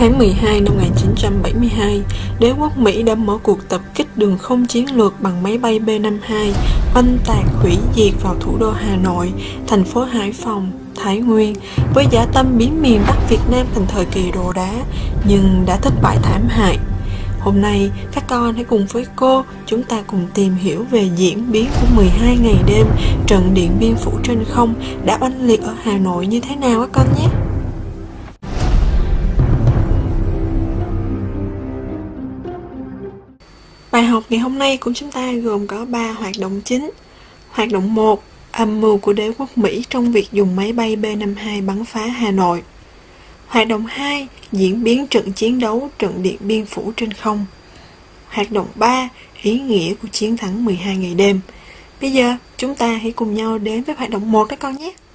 Tháng 12 năm 1972, đế quốc Mỹ đã mở cuộc tập kích đường không chiến lược bằng máy bay B-52, oanh tạc hủy diệt vào thủ đô Hà Nội, thành phố Hải Phòng, Thái Nguyên, với dã tâm biến miền Bắc Việt Nam thành thời kỳ đồ đá, nhưng đã thất bại thảm hại. Hôm nay, các con hãy cùng với cô, chúng ta cùng tìm hiểu về diễn biến của 12 ngày đêm trận Điện Biên Phủ trên không đã oanh liệt ở Hà Nội như thế nào các con nhé. Bài học ngày hôm nay của chúng ta gồm có 3 hoạt động chính. Hoạt động 1, âm mưu của đế quốc Mỹ trong việc dùng máy bay B-52 bắn phá Hà Nội. Hoạt động 2, diễn biến trận chiến đấu trận Điện Biên Phủ trên không. Hoạt động 3, ý nghĩa của chiến thắng 12 ngày đêm. Bây giờ, chúng ta hãy cùng nhau đến với hoạt động 1 các con nhé.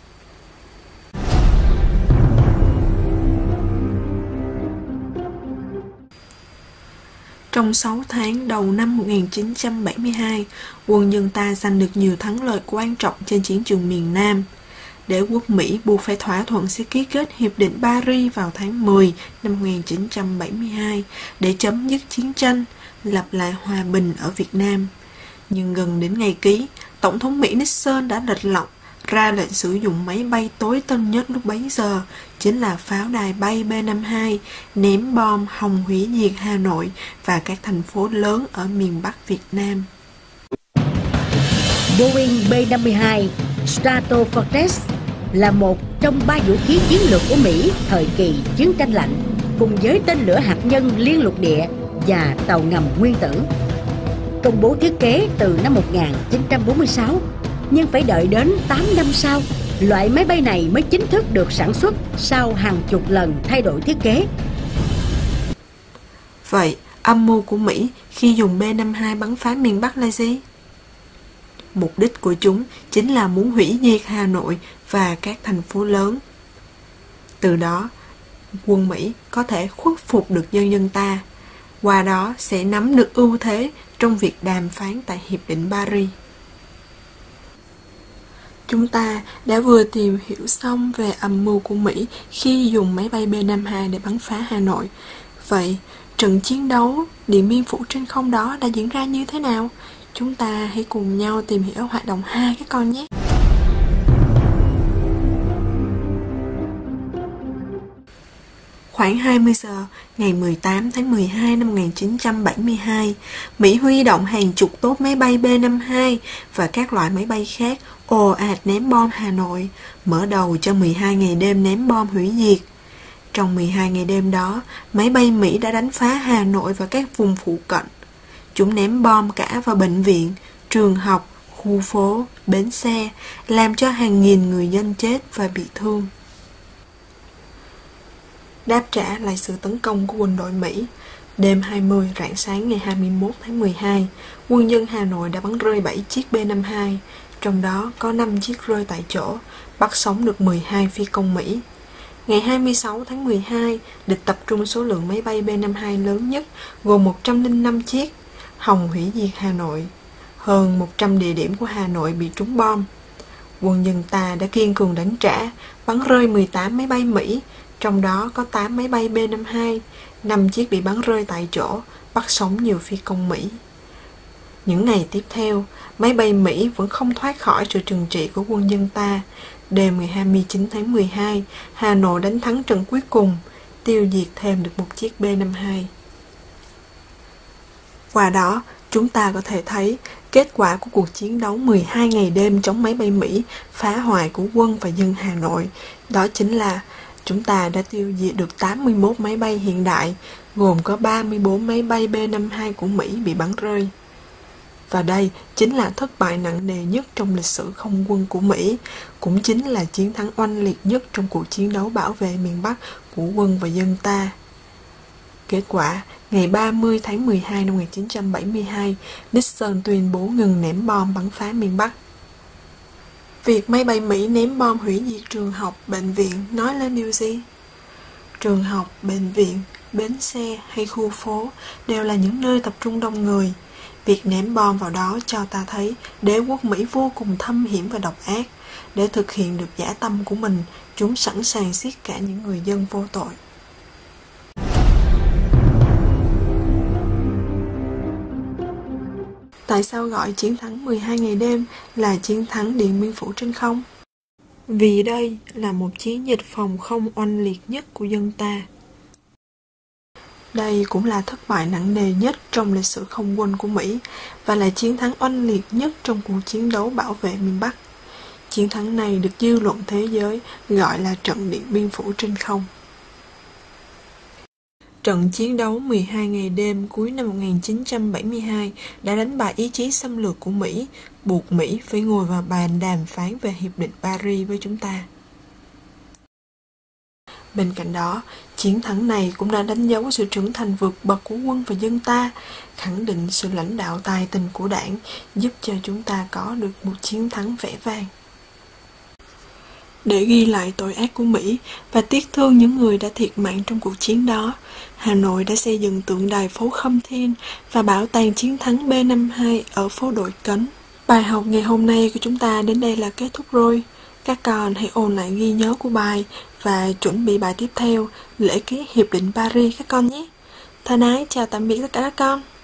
Trong 6 tháng đầu năm 1972, quân nhân ta giành được nhiều thắng lợi quan trọng trên chiến trường miền Nam. Đế quốc Mỹ buộc phải thỏa thuận sẽ ký kết Hiệp định Paris vào tháng 10 năm 1972 để chấm dứt chiến tranh, lập lại hòa bình ở Việt Nam. Nhưng gần đến ngày ký, Tổng thống Mỹ Nixon đã lệch lọng ra lệnh sử dụng máy bay tối tân nhất lúc bấy giờ, chính là pháo đài bay B-52, ném bom hòng hủy diệt Hà Nội và các thành phố lớn ở miền Bắc Việt Nam. Boeing B-52 Stratofortress là một trong 3 vũ khí chiến lược của Mỹ thời kỳ chiến tranh lạnh, cùng với tên lửa hạt nhân liên lục địa và tàu ngầm nguyên tử. Công bố thiết kế từ năm 1946, nhưng phải đợi đến 8 năm sau, loại máy bay này mới chính thức được sản xuất sau hàng chục lần thay đổi thiết kế. Vậy, âm mưu của Mỹ khi dùng B-52 bắn phá miền Bắc là gì? Mục đích của chúng chính là muốn hủy diệt Hà Nội và các thành phố lớn. Từ đó, quân Mỹ có thể khuất phục được nhân dân ta, qua đó sẽ nắm được ưu thế trong việc đàm phán tại Hiệp định Paris. Chúng ta đã vừa tìm hiểu xong về âm mưu của Mỹ khi dùng máy bay B-52 để bắn phá Hà Nội. Vậy, trận chiến đấu Điện Biên Phủ trên không đó đã diễn ra như thế nào? Chúng ta hãy cùng nhau tìm hiểu hoạt động 2 các con nhé. Khoảng 20 giờ, ngày 18 tháng 12 năm 1972, Mỹ huy động hàng chục tốp máy bay B-52 và các loại máy bay khác ồ ạt ném bom Hà Nội, mở đầu cho 12 ngày đêm ném bom hủy diệt. Trong 12 ngày đêm đó, máy bay Mỹ đã đánh phá Hà Nội và các vùng phụ cận. Chúng ném bom cả vào bệnh viện, trường học, khu phố, bến xe, làm cho hàng nghìn người dân chết và bị thương. Đáp trả lại sự tấn công của quân đội Mỹ, đêm 20 rạng sáng ngày 21 tháng 12, quân nhân Hà Nội đã bắn rơi 7 chiếc B-52, trong đó có 5 chiếc rơi tại chỗ, bắt sống được 12 phi công Mỹ. Ngày 26 tháng 12, địch tập trung số lượng máy bay B-52 lớn nhất, gồm 105 chiếc, hòng hủy diệt Hà Nội. Hơn 100 địa điểm của Hà Nội bị trúng bom. Quân nhân ta đã kiên cường đánh trả, bắn rơi 18 máy bay Mỹ, trong đó có 8 máy bay B-52, 5 chiếc bị bắn rơi tại chỗ, bắt sống nhiều phi công Mỹ. Những ngày tiếp theo, máy bay Mỹ vẫn không thoát khỏi sự trừng trị của quân nhân ta. Đêm ngày 29 tháng 12, Hà Nội đánh thắng trận cuối cùng, tiêu diệt thêm được một chiếc B-52. Qua đó, chúng ta có thể thấy kết quả của cuộc chiến đấu 12 ngày đêm chống máy bay Mỹ phá hoại của quân và dân Hà Nội. Đó chính là chúng ta đã tiêu diệt được 81 máy bay hiện đại, gồm có 34 máy bay B-52 của Mỹ bị bắn rơi. Và đây chính là thất bại nặng nề nhất trong lịch sử không quân của Mỹ, cũng chính là chiến thắng oanh liệt nhất trong cuộc chiến đấu bảo vệ miền Bắc của quân và dân ta. Kết quả, ngày 30 tháng 12 năm 1972, Nixon tuyên bố ngừng ném bom bắn phá miền Bắc. Việc máy bay Mỹ ném bom hủy diệt trường học, bệnh viện nói lên điều gì? Trường học, bệnh viện, bến xe hay khu phố đều là những nơi tập trung đông người. Việc ném bom vào đó cho ta thấy đế quốc Mỹ vô cùng thâm hiểm và độc ác. Để thực hiện được dã tâm của mình, chúng sẵn sàng giết cả những người dân vô tội. tại sao gọi chiến thắng 12 ngày đêm là chiến thắng Điện Biên Phủ trên không? Vì đây là một chiến dịch phòng không oanh liệt nhất của dân ta. Đây cũng là thất bại nặng nề nhất trong lịch sử không quân của Mỹ và là chiến thắng oanh liệt nhất trong cuộc chiến đấu bảo vệ miền Bắc. Chiến thắng này được dư luận thế giới gọi là trận Điện Biên Phủ trên không. Trận chiến đấu 12 ngày đêm cuối năm 1972 đã đánh bại ý chí xâm lược của Mỹ, buộc Mỹ phải ngồi vào bàn đàm phán về Hiệp định Paris với chúng ta. Bên cạnh đó, chiến thắng này cũng đã đánh dấu sự trưởng thành vượt bậc của quân và dân ta, khẳng định sự lãnh đạo tài tình của đảng, giúp cho chúng ta có được một chiến thắng vẻ vang. Để ghi lại tội ác của Mỹ và tiếc thương những người đã thiệt mạng trong cuộc chiến đó, Hà Nội đã xây dựng tượng đài phố Khâm Thiên và bảo tàng chiến thắng B-52 ở phố Đội Cấn. Bài học ngày hôm nay của chúng ta đến đây là kết thúc rồi. Các con hãy ôn lại ghi nhớ của bài và chuẩn bị bài tiếp theo, lễ ký Hiệp định Paris các con nhé. Thân ái chào tạm biệt tất cả các con.